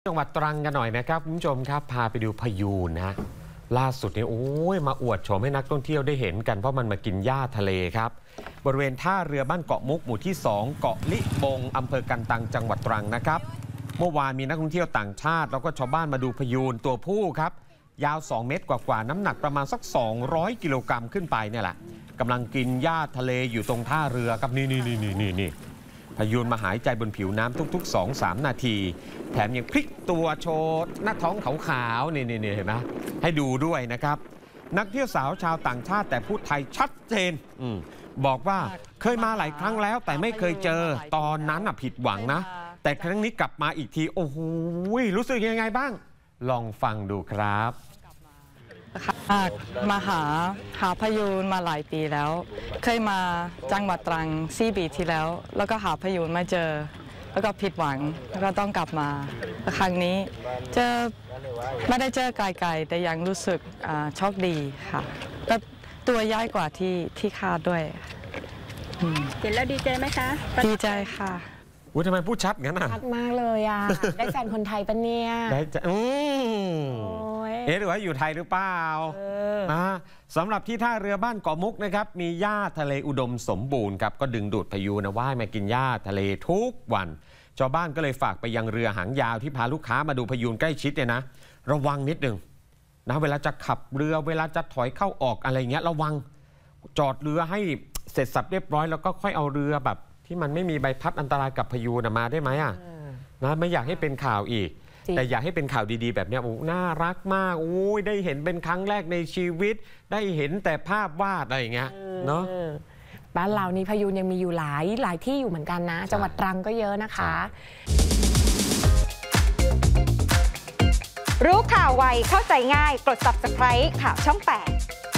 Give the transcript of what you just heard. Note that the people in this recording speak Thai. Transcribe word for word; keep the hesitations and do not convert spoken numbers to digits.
จังหวัดตรังกันหน่อยนะครับคุณผู้ชมครับพาไปดูพยูนนะล่าสุดเนี่ยโอ้ยมาอวดโฉมให้นักท่องเที่ยวได้เห็นกันเพราะมันมากินหญ้าทะเลครับบริเวณท่าเรือบ้านเกาะมุกหมู่ที่สองเกาะลิบงอำเภอกันตังจังหวัดตรังนะครับเมื่อวานมีนักท่องเที่ยวต่างชาติแล้วก็ชาวบ้านมาดูพยูนตัวผู้ครับยาวสองเมตรกว่าๆน้ำหนักประมาณสักสองร้อยกิโลกรัมขึ้นไปเนี่ยแหละกำลังกินหญ้าทะเลอยู่ตรงท่าเรือครับนี่นี่นี่นี่นี่พยูนมาหายใจบนผิวน้ำทุกๆ สองถึงสาม นาทีแถมยังพลิกตัวโชว์หน้าท้องขาวๆนี่นี่เห็นไหมให้ดูด้วยนะครับนักเที่ยวสาวชาวต่างชาติแต่พูดไทยชัดเจนอบอกว่าเคยมาหลายครั้งแล้วแต่ไม่เคยเจอตอนนั้นผิดหวังนะแต่ครั้งนี้กลับมาอีกทีโอ้โหรู้สึกยังไงบ้างลองฟังดูครับมาหาหาพยูนมาหลายปีแล้วเคยมาจังหวัดตรังสี่ปีที่แล้วแล้วก็หาพยูนไม่เจอแล้วก็ผิดหวังแล้วก็ต้องกลับมาครั้งนี้เจอไม่ได้เจอไกลๆแต่ยังรู้สึกโชคดีค่ะก็ตัวใหญ่กว่าที่ที่คาดด้วยเห็นแล้วดีใจไหมคะดีใจค่ะวุ้ยทำไมพูดชัดงั้นอ่ะชัดมากเลยอ่ะได้แฟนคนไทยปะเนี่ยได้จะอืมเอ๊ะหรือว่าอยู่ไทยหรือเปล่าอ่าสำหรับที่ท่าเรือบ้านเกาะมุกนะครับมีหญ้าทะเลอุดมสมบูรณ์ครับก็ดึงดูดพยูนนะว่ายมากินหญ้าทะเลทุกวันชาวบ้านก็เลยฝากไปยังเรือหางยาวที่พาลูกค้ามาดูพยูนใกล้ชิดเนี่ยนะระวังนิดนึงนะเวลาจะขับเรือเวลาจะถอยเข้าออกอะไรเงี้ยระวังจอดเรือให้เสร็จสับเรียบร้อยแล้วก็ค่อยเอาเรือแบบที่มันไม่มีใบพัดอันตรายกับพยูนมาได้ไหมอ่ะนะไม่อยากให้เป็นข่าวอีกแต่อยากให้เป็นข่าวดีๆแบบนี้โอ้น่ารักมากโอ้ยได้เห็นเป็นครั้งแรกในชีวิตได้เห็นแต่ภาพวาดอะไรอย่างเงี้ยเนาะบ้านเรานี่พยูนยังมีอยู่หลายหลายที่อยู่เหมือนกันนะจังหวัดตรังก็เยอะนะคะรู้ข่าวไวเข้าใจง่ายกด ซับสไครบ์ ข่าวช่องแปด